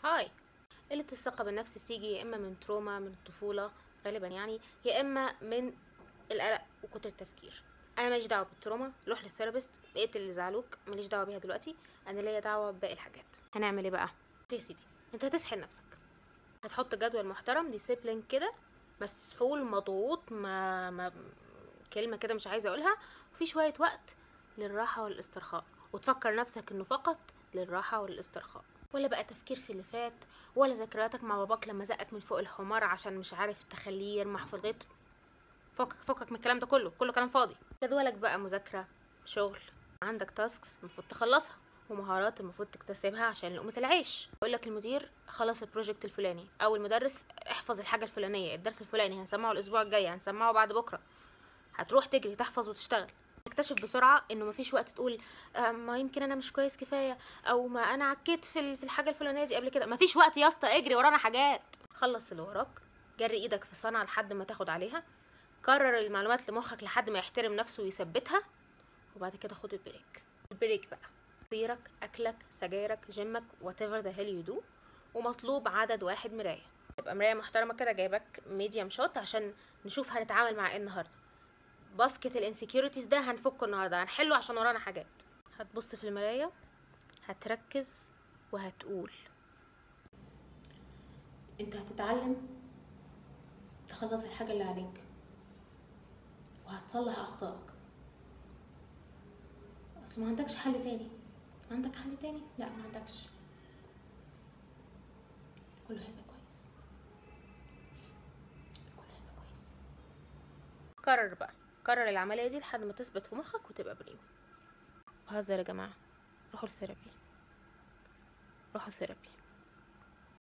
هاي. قلة الثقة بالنفس بتيجي يا اما من تروما من الطفولة غالبا يعني، يا اما من القلق وكتر التفكير. انا ماليش دعوه بالتروما، روح للثيرابيست، بقيت اللي زعلوك ماليش دعوه بيها دلوقتي، انا ليا دعوه بباقي الحاجات. هنعمل ايه بقى يا سيدي؟ انت هتسحل نفسك، هتحط جدول محترم ديسيبلين كده، مسحول مضغوط، ما كلمه كده مش عايزه اقولها، وفي شويه وقت للراحه والاسترخاء، وتفكر نفسك انه فقط للراحه والاسترخاء، ولا بقى تفكير في اللي فات، ولا ذكرياتك مع باباك لما زقك من فوق الحمار عشان مش عارف تخليه يرمح في الغيط. فكك من الكلام ده كله كلام فاضي. جدولك بقى مذاكره، شغل، عندك تاسكس المفروض تخلصها، ومهارات المفروض تكتسبها عشان لقمة العيش. يقول لك المدير خلص البروجكت الفلاني، او المدرس احفظ الحاجه الفلانيه، الدرس الفلاني هنسمعه الاسبوع الجاي، هنسمعه بعد بكره، هتروح تجري تحفظ وتشتغل. تكتشف بسرعه انه مفيش وقت تقول ما يمكن انا مش كويس كفايه، او ما انا عكيت في الحاجه الفلانيه دي قبل كده. مفيش وقت يا اسطى، اجري ورانا حاجات. خلص اللي وراك، جري ايدك في الصنعه لحد ما تاخد عليها، كرر المعلومات لمخك لحد ما يحترم نفسه ويثبتها، وبعد كده خد البريك. البريك بقى سيرك، اكلك، سجايرك، جيمك، whatever the hell you do. ومطلوب عدد واحد مرايه، تبقى مرايه محترمه كده، جايبك ميديم شوت عشان نشوف هنتعامل مع ايه النهارده. باسكت الانسكيورتيز ده هنفكه النهارده، هنحله عشان ورانا حاجات. هتبص في المرايه، هتركز، وهتقول انت هتتعلم تخلص الحاجه اللي عليك، وهتصلح اخطائك. اصل ما عندكش حل تاني. عندك حل تاني؟ لا ما عندكش. كله هيبقى كويس، كله هيبقى كويس. كرر بقى، كرر العمليه دي لحد ما تثبت في مخك وتبقى بريم. بهزر يا جماعه، روحوا الثيرابي، روحوا الثيرابي.